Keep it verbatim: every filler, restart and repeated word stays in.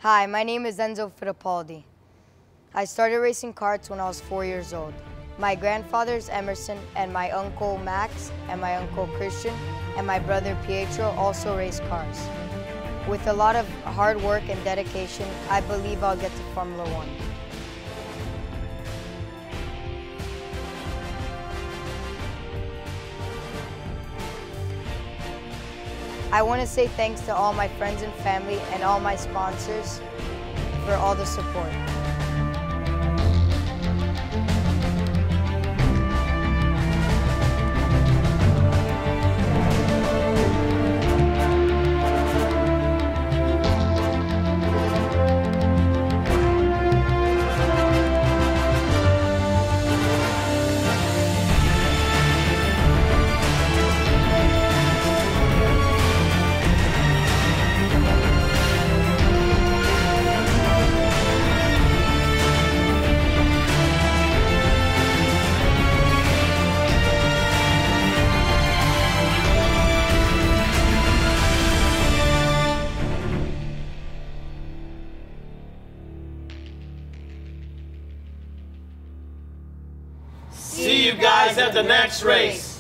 Hi, my name is Enzo Fittipaldi. I started racing karts when I was four years old. My grandfathers Emerson and my uncle Max and my uncle Christian and my brother Pietro also race cars. With a lot of hard work and dedication, I believe I'll get to Formula One. I want to say thanks to all my friends and family and all my sponsors for all the support. See you guys at the next race.